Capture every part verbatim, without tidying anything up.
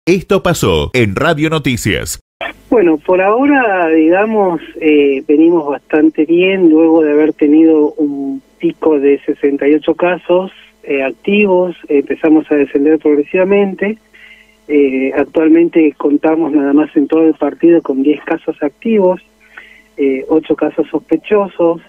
Esto pasó en Radio Noticias. Bueno, por ahora, digamos, eh, venimos bastante bien, luego de haber tenido un pico de sesenta y ocho casos eh, activos, eh, empezamos a descender progresivamente. Eh, actualmente contamos nada más en todo el partido con diez casos activos, eh, ocho casos sospechosos,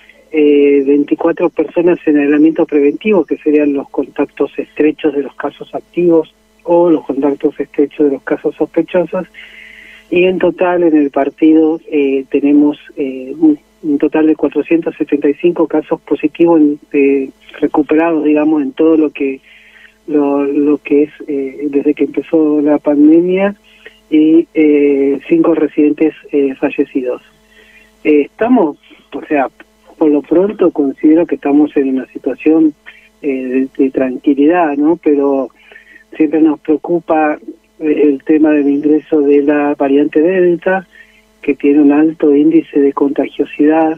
eh, veinticuatro personas en aislamiento preventivo, que serían los contactos estrechos de los casos activos o los contactos estrechos de los casos sospechosos. Y en total en el partido eh, tenemos eh, un, un total de cuatrocientos setenta y cinco casos positivos en, eh, recuperados, digamos, en todo lo que lo, lo que es eh, desde que empezó la pandemia, y eh, cinco residentes eh, fallecidos. Eh, estamos, o sea, por lo pronto considero que estamos en una situación eh, de, de tranquilidad, ¿no? Pero siempre nos preocupa el tema del ingreso de la variante Delta, que tiene un alto índice de contagiosidad.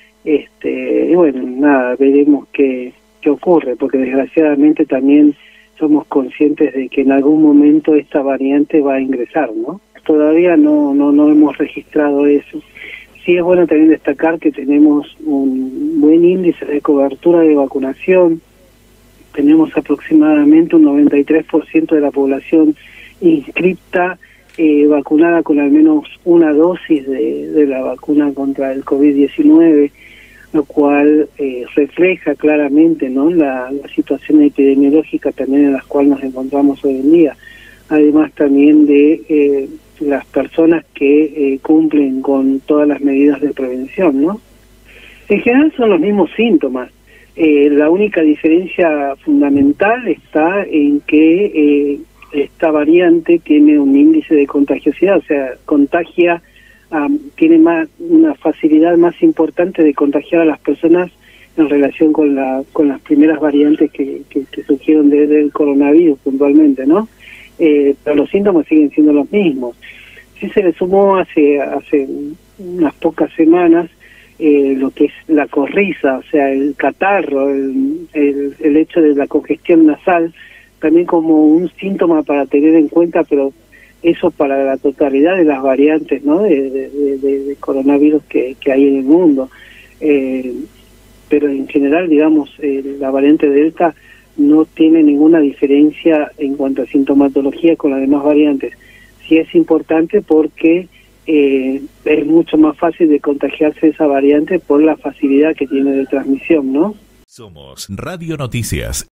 Este, y bueno, nada, veremos qué, qué ocurre, porque desgraciadamente también somos conscientes de que en algún momento esta variante va a ingresar, ¿no? Todavía no, no, no hemos registrado eso. Sí es bueno también destacar que tenemos un buen índice de cobertura de vacunación. Tenemos aproximadamente un noventa y tres por ciento de la población inscripta, eh, vacunada con al menos una dosis de, de la vacuna contra el COVID diecinueve, lo cual eh, refleja claramente, ¿no?, la, la situación epidemiológica también en la cual nos encontramos hoy en día, además también de eh, las personas que eh, cumplen con todas las medidas de prevención, ¿no? En general son los mismos síntomas. Eh, la única diferencia fundamental está en que eh, esta variante tiene un índice de contagiosidad, o sea, contagia, um, tiene más una facilidad más importante de contagiar a las personas en relación con la con las primeras variantes que, que, que surgieron desde el coronavirus puntualmente, ¿no? Eh, pero los síntomas siguen siendo los mismos. Sí se le sumó hace hace unas pocas semanas eh, lo que es la corriza, o sea, el catarro, el, el, el hecho de la congestión nasal, también como un síntoma para tener en cuenta, pero eso para la totalidad de las variantes, ¿no?, de, de, de, de coronavirus que, que hay en el mundo. Eh, pero en general, digamos, eh, la variante Delta no tiene ninguna diferencia en cuanto a sintomatología con las demás variantes. Sí es importante porque eh, es mucho más fácil de contagiarse esa variante por la facilidad que tiene de transmisión, ¿no? Somos Radio Noticias.